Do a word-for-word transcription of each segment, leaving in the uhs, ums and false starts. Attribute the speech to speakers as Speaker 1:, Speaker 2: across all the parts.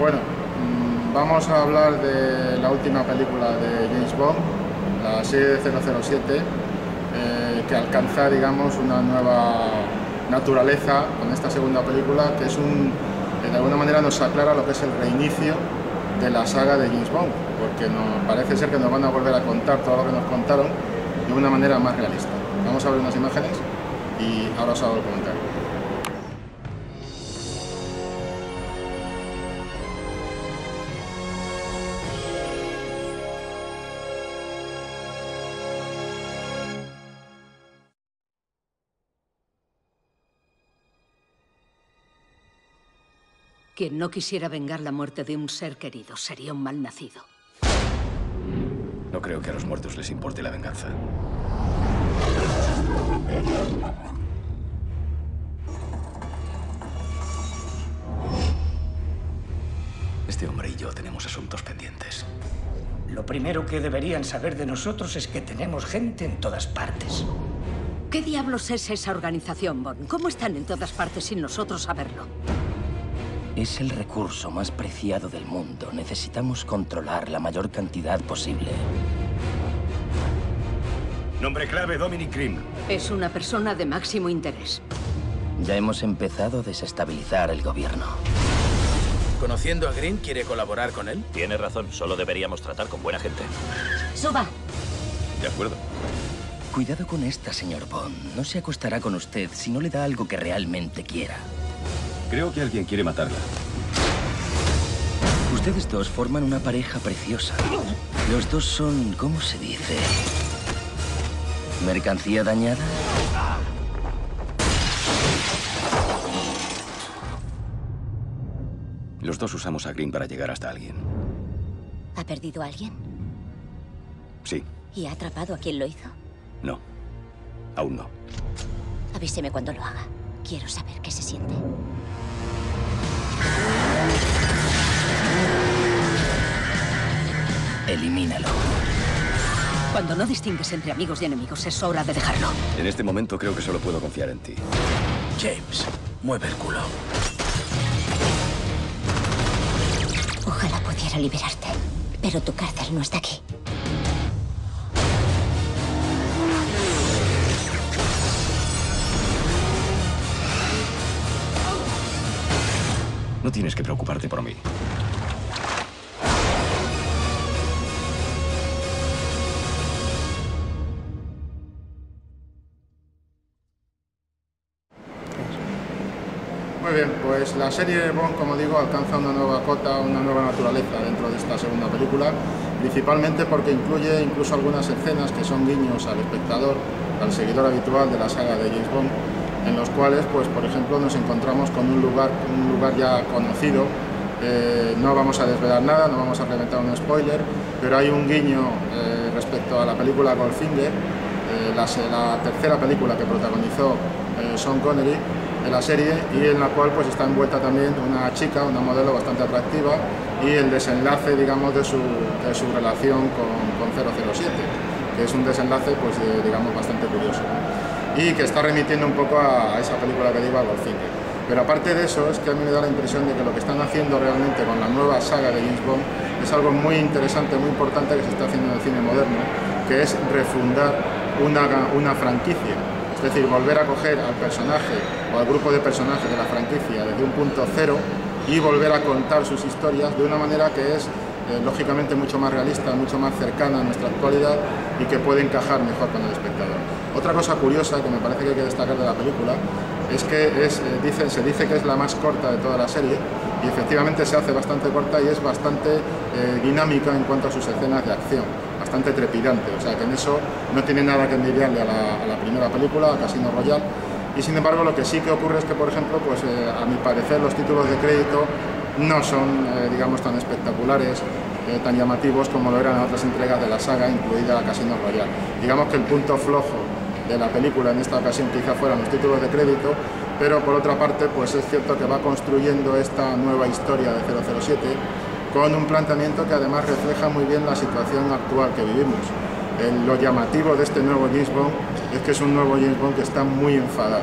Speaker 1: Bueno, mmm, vamos a hablar de la última película de James Bond, la serie de cero cero siete, eh, que alcanza, digamos, una nueva naturaleza con esta segunda película, que es un, que de alguna manera nos aclara lo que es el reinicio de la saga de James Bond, porque nos parece ser que nos van a volver a contar todo lo que nos contaron de una manera más realista. Vamos a ver unas imágenes y ahora os hago el comentario.
Speaker 2: Quien no quisiera vengar la muerte de un ser querido sería un malnacido.
Speaker 3: No creo que a los muertos les importe la venganza. Este hombre y yo tenemos asuntos pendientes.
Speaker 4: Lo primero que deberían saber de nosotros es que tenemos gente en todas partes.
Speaker 2: ¿Qué diablos es esa organización, Bond? ¿Cómo están en todas partes sin nosotros saberlo?
Speaker 5: Es el recurso más preciado del mundo. Necesitamos controlar la mayor cantidad posible.
Speaker 3: Nombre clave, Dominic Grimm.
Speaker 2: Es una persona de máximo interés.
Speaker 5: Ya hemos empezado a desestabilizar el gobierno.
Speaker 6: ¿Conociendo a Green, quiere colaborar con él?
Speaker 7: Tiene razón, solo deberíamos tratar con buena gente.
Speaker 2: ¡Suba!
Speaker 3: De acuerdo.
Speaker 5: Cuidado con esta, señor Bond. No se acostará con usted si no le da algo que realmente quiera.
Speaker 3: Creo que alguien quiere matarla.
Speaker 5: Ustedes dos forman una pareja preciosa. Los dos son, ¿cómo se dice? ¿Mercancía dañada?
Speaker 3: Los dos usamos a Green para llegar hasta alguien.
Speaker 8: ¿Ha perdido a alguien?
Speaker 3: Sí.
Speaker 8: ¿Y ha atrapado a quien lo hizo?
Speaker 3: No. Aún no.
Speaker 8: Avíseme cuando lo haga. Quiero saber qué se siente.
Speaker 5: Elimínalo.
Speaker 2: Cuando no distingues entre amigos y enemigos, es hora de dejarlo.
Speaker 3: En este momento creo que solo puedo confiar en ti.
Speaker 6: James, mueve el culo.
Speaker 8: Ojalá pudiera liberarte, pero tu cárcel no está aquí.
Speaker 3: No tienes que preocuparte por mí.
Speaker 1: Muy bien, pues la serie Bond, como digo, alcanza una nueva cota, una nueva naturaleza dentro de esta segunda película, principalmente porque incluye incluso algunas escenas que son guiños al espectador, al seguidor habitual de la saga de James Bond, en los cuales, pues por ejemplo, nos encontramos con un lugar, un lugar ya conocido. Eh, no vamos a desvelar nada, no vamos a reventar un spoiler, pero hay un guiño eh, respecto a la película Goldfinger, eh, la, la tercera película que protagonizó eh, Sean Connery de la serie, y en la cual pues está envuelta también una chica, una modelo bastante atractiva, y el desenlace, digamos, de su, de su relación con, con cero cero siete, que es un desenlace, pues de, digamos, bastante curioso, y que está remitiendo un poco a, a esa película que digo, a Goldfinger. Pero aparte de eso, es que a mí me da la impresión de que lo que están haciendo realmente con la nueva saga de James Bond es algo muy interesante, muy importante que se está haciendo en el cine moderno, que es refundar una, una franquicia. Es decir, volver a coger al personaje o al grupo de personajes de la franquicia desde un punto cero y volver a contar sus historias de una manera que es, eh, lógicamente, mucho más realista, mucho más cercana a nuestra actualidad y que puede encajar mejor con el espectador. Otra cosa curiosa que me parece que hay que destacar de la película es que es, eh, dice, se dice que es la más corta de toda la serie, y efectivamente se hace bastante corta y es bastante eh, dinámica en cuanto a sus escenas de acción, bastante trepidante, o sea que en eso no tiene nada que envidiarle a la, a la primera película, a Casino Royale. Y sin embargo lo que sí que ocurre es que, por ejemplo, pues eh, a mi parecer los títulos de crédito no son, eh, digamos, tan espectaculares, eh, tan llamativos como lo eran en otras entregas de la saga, incluida Casino Royale. Digamos que el punto flojo de la película en esta ocasión quizá fueran los títulos de crédito, pero por otra parte pues es cierto que va construyendo esta nueva historia de cero cero siete con un planteamiento que además refleja muy bien la situación actual que vivimos. El, lo llamativo de este nuevo James Bond es que es un nuevo James Bond que está muy enfadado,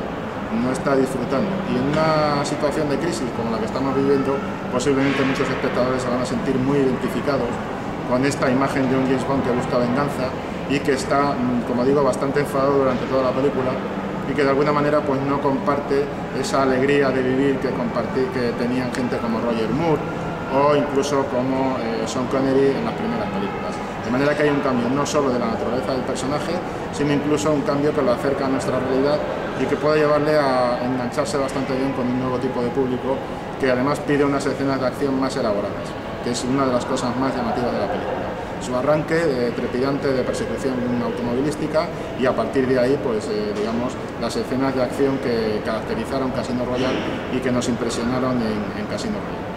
Speaker 1: no está disfrutando. Y en una situación de crisis como la que estamos viviendo, posiblemente muchos espectadores se van a sentir muy identificados con esta imagen de un James Bond que busca venganza y que está, como digo, bastante enfadado durante toda la película y que de alguna manera pues no comparte esa alegría de vivir que, compartí, que tenían gente como Roger Moore o incluso como eh, Sean Connery en las primeras películas. De manera que hay un cambio no solo de la naturaleza del personaje, sino incluso un cambio que lo acerca a nuestra realidad y que puede llevarle a engancharse bastante bien con un nuevo tipo de público que además pide unas escenas de acción más elaboradas, que es una de las cosas más llamativas de la película. Su arranque eh, trepidante de persecución automovilística y a partir de ahí, pues eh, digamos, las escenas de acción que caracterizaron Casino Royale y que nos impresionaron en, en Casino Royale.